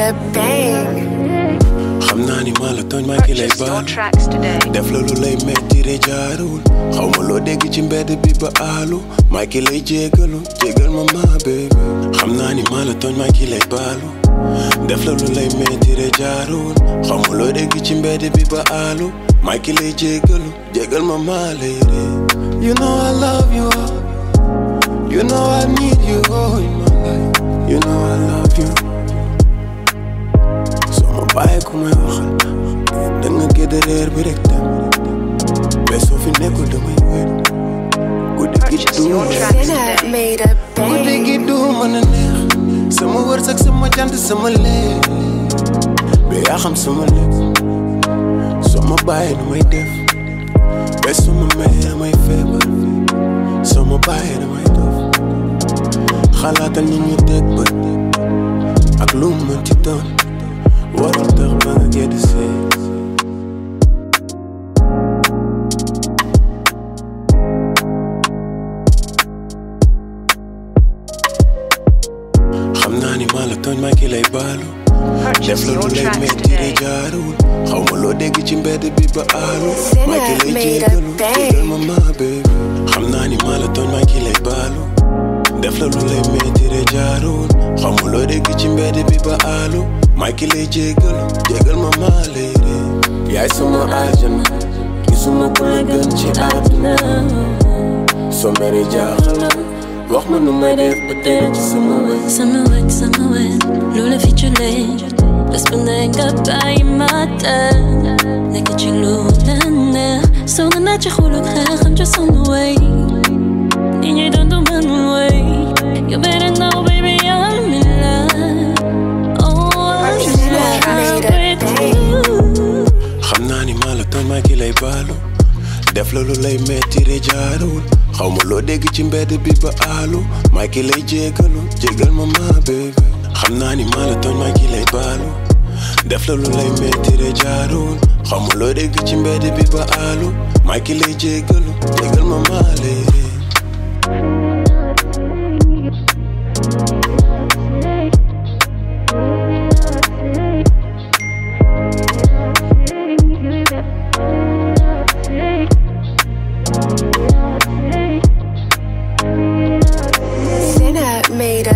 a bang. xam naa ni maa la tooñ maa ki lay baal def la lu lay metti re jaarul xaw ma loo dégg ci mbedd bi ba aalu maa ki lay jégalu jégal ma baby xam naa ni maa la tooñ maa ki lay baalu def la lu lay metti re jaarul xaw ma loo dégg ci mbedd bi ba aalu maa ki lay jégalu jégal ma lay re. You know I love you, you know I need you in my life, you know I love you. Bàyyi ku may waxal danga gëdd reer bi rek dem mais soo fi nekkul damay wéet guddi gi du mën a neex sama wërsëg sama jant sama leer mais yaa xam sama lekk soo ma bàyyi nu may def mais soo ma may damay feebar soo ma bàyyi damay dof xalaatal ñi ñu teg bët ak lu mu mën ci doon warul tax ba nga gedd see xam naa ni maa la tooñ maa ki lay baalu def la lu lay metti re jaarul xaw ma loo dégg ci mbedd bi ba aalu maa ki lay jégalu jégal ma baby xam naa ni maa la tooñ maa ki lay baalu def la lu lay metti re jaarul xaw ma loo dégg ci mbedd bi ba aalu maa ki lay jégalu jégal ma lay re. yaay sama aljana gisuma ku la gën ci àdduna soo mere jaaxal wax ma nu may def ba tey ci sama wet lu la fi julee bés bu ne nga bàyyi ma teel nekk ci lu la neex soo nga naa ci xuluk xeexam ci sama way ni ñuy dundu man way you better know baby I'm in love. xam naa ni maa la tooñ maa ki lay baalu def la lu lay metti re jaarul xaw ma loo dégg ci mbedd bi ba aalu maa ki lay jégalu jégal ma baby xam naa ni maa la tooñ maa ki lay baalu def la lu lay metti re jaarul xaw ma loo dégg ci mbedd bi ba aalu maa ki lay jégalu jégal ma lay re. Made